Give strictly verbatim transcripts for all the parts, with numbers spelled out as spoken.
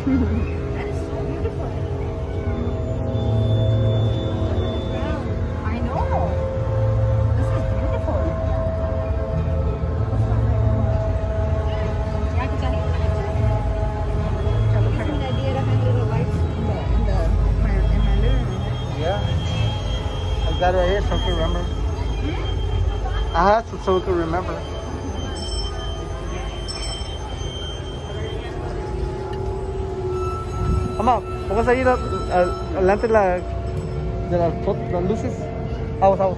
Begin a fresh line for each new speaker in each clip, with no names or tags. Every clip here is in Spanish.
That is so beautiful. I know. This is beautiful. Yeah, Johnny. Isn't the idea to have little lights in the in the my in my living room?
Yeah. I got it right here so I can remember. Hmm? I had to so we can remember. Mamá, vamos a ir a, a, adelante de, la, de las, las luces. Vamos, vamos.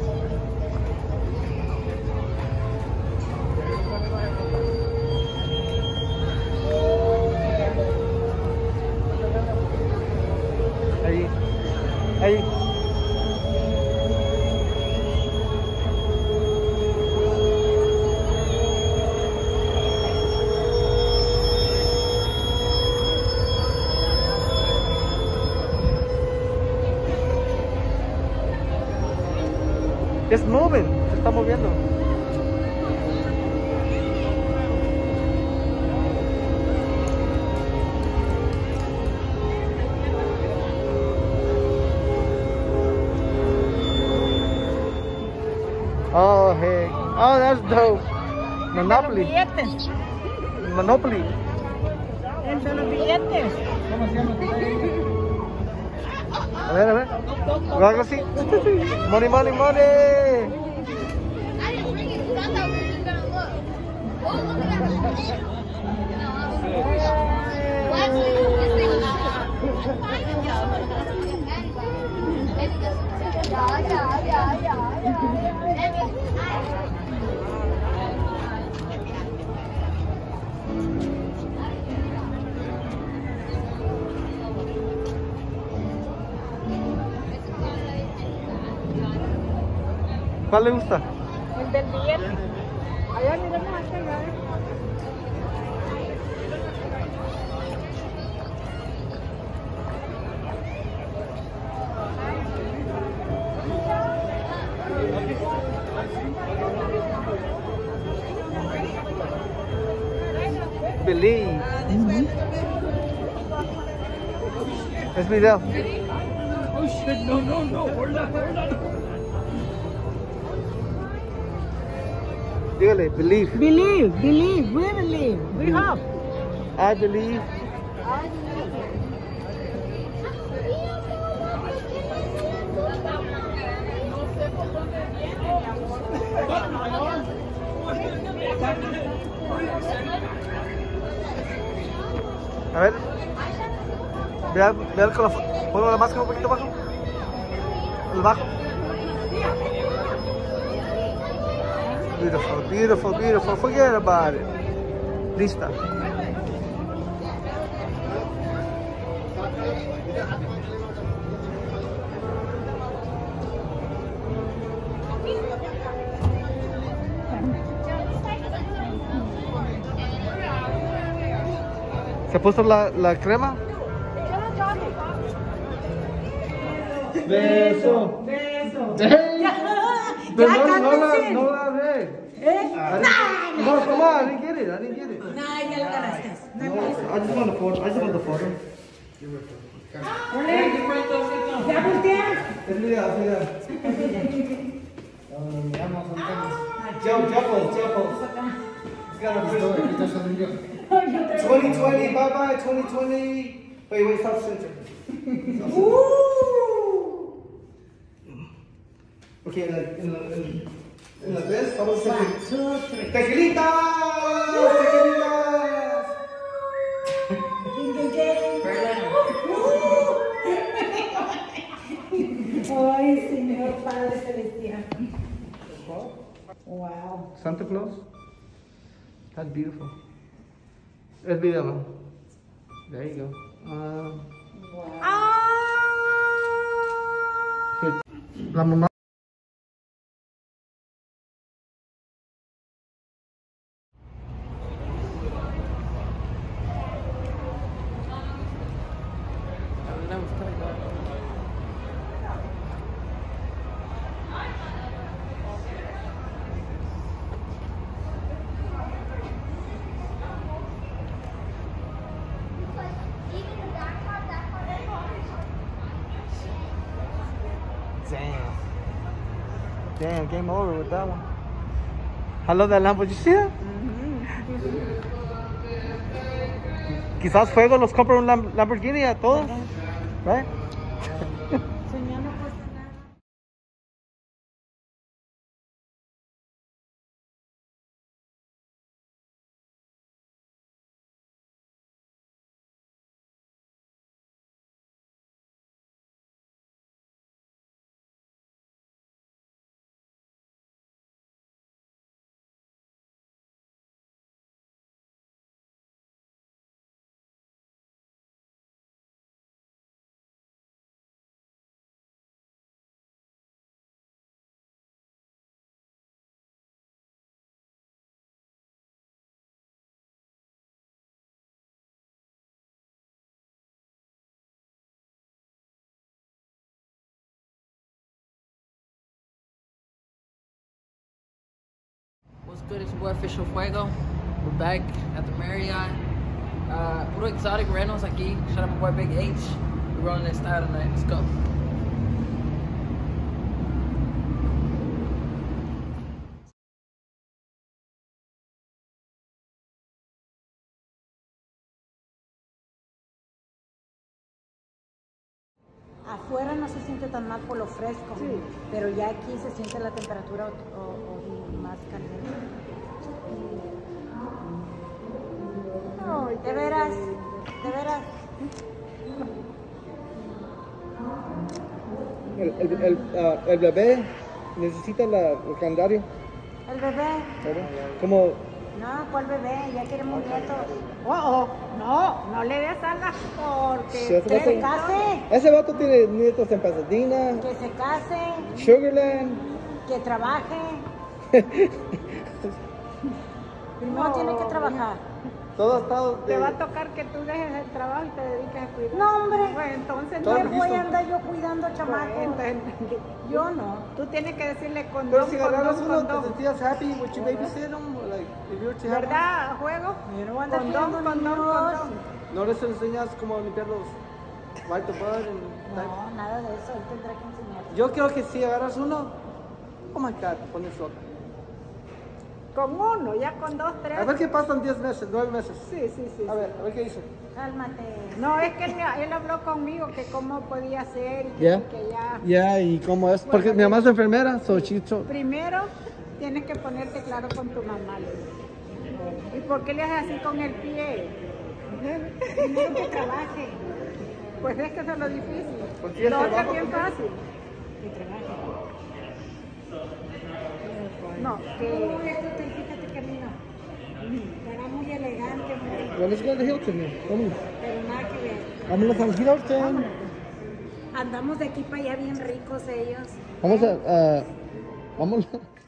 Ahí, ahí. It's moving, se está moviendo. Oh, hey. Oh, that's dope. Monopoly. Monopoly.
El de los billetes.
¿Cómo se llama? A ver, a ver. O algo así. Money, money, money.
I didn't bring it because I thought we were just gonna look. Oh, look at that. Well, actually, this thing was yeah, yeah, yeah, yeah, yeah.
¿Cuál le gusta?
El del billete. Allá miremos hacia allá.
Believe. Mm-hmm. Es video.
Oh shit, no, no, no, we're not, we're not.
Dígale, believe.
Believe, believe, we believe, we hope.
I believe. A ver. Vea, vea con la, pongo la máscara un poquito bajo. El bajo. Beautiful, beautiful, beautiful. Forget about it. Lista. ¿Se puso la, la crema? Beso.
Beso.
Pero no, no, la, no la ve.
¿Eh?
No, come on, I didn't get it. I didn't get it.
No, ya lo ganaste.
No, I just want the photo. I just want the photo.
¿Ya volteas?
Es video, es video. Joe, Jeffels, Jeffels. twenty twenty, bye bye, twenty twenty. Wait, wait, stop center. Okay, like in the, in, in like this, how about
One, two, three.
Tequilitas! Tequilitas!
Ay, Señor Padre Celestial. Wow.
Santa Claus? That's beautiful. Let's be that one. There you go. Uh,
Wow.
here. La mamá.
Even
Damn. Damn, game over with that one. I love that Lambo. Did you see that? Quizás Fuego los compra un Lam Lamborghini a todos. Right?
Señor, no cuesta nada.
What's good? It's your boy Official Fuego. We're back at the Marriott. Uh, puro exotic rentals aquí. Shout out my boy Big H. We're rolling this style tonight. Let's go.
Afuera no se siente tan mal por lo fresco, sí, pero ya aquí se siente la temperatura o, o, o más caliente. No, de veras, de veras.
El, el, el, uh, el bebé necesita la, el calendario.
El bebé.
Como...
No, ¿cuál bebé? Ya queremos nietos. Oh, oh, no, no le des alas porque
Sí,
que se case.
Ese vato tiene nietos en Pasadena,
Que se case,
Sugarland.
que trabaje. No, tiene que trabajar.
Todo estado de...
Te va a tocar que tú dejes el trabajo y te dediques a cuidar.
No, hombre.
Pues entonces
Todo
¿Qué
no.
voy
listo.
a andar yo cuidando
Pues,
chamacos?
entonces,
Yo no.
tú tienes que decirle
Pero
condón,
si agarras
condón,
uno, ¿te
condón.
sentías happy with your babysit him? Like, if you were to have
¿Verdad, juego?
Yo no voy a andar
Condón,
cuidando
condón,
niños.
condón.
one? ¿No les enseñas cómo limpiar los... wipe the butt and...
No, nada de eso. Él tendrá que enseñar.
Yo creo que si agarras uno... Oh my God, te pones loca.
Con uno, ya con dos, tres.
A ver qué pasa en diez meses, nueve meses.
Sí, sí, sí.
A ver, a ver qué dice.
Cálmate.
No, es que él, me- él habló conmigo que cómo podía ser y que,
Ya.
que ya...
Ya, ¿y cómo es? Porque mi mamá es enfermera, so she told-
Primero, tienes que ponerte claro con tu mamá. le digo. ¿Y por qué le haces así con el pie?
Primero que trabaje.
Pues es que eso es lo difícil.
Pues sí, es
Lo otro es
trabajo.
bien fácil.
Que trabaje.
No,
Todo
que...
esto, te- fíjate que mira, estará muy elegante, muy-
Well, let's go to the Hilton, man. Vamos.
pero nada que ver.
Vámonos al Hilton.
Andamos de aquí para allá bien ricos ellos.
Vamos a... Uh, vamos.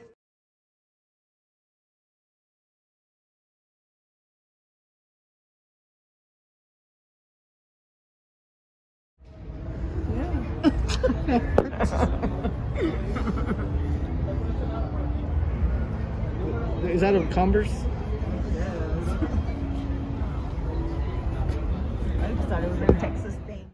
Is that a Converse?
I thought it was a Texas thing.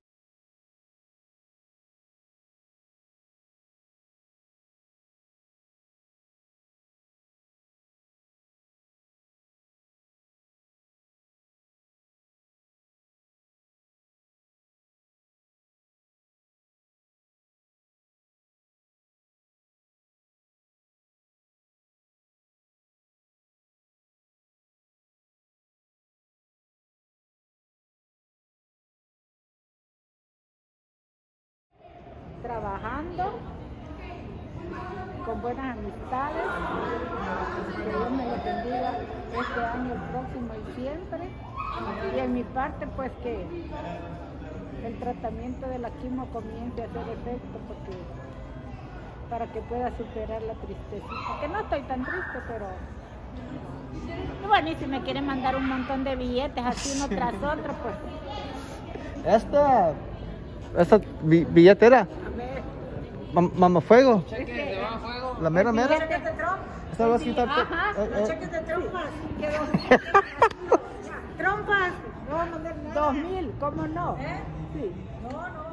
Trabajando con buenas amistades, que Dios me los bendiga este año, el próximo y siempre. Y en mi parte, pues que el tratamiento de la quimio comience a hacer efecto, porque para que pueda superar la tristecita, que no estoy tan triste, pero bueno, y si me quieren mandar un montón de billetes así uno tras otro, pues
Esta... Esta bi- billetera.
a ver.
Mam- Mamafuego.
Cheque, ¿te va a fuego?
La mera mera.
¿Cheques de Trump?
Esta va a quitar...
Ajá,
eh,
¿Los
eh,
cheques de trompas?
Trompas, no, dos mil, ¿cómo no?
¿Eh?
Sí.
No, no,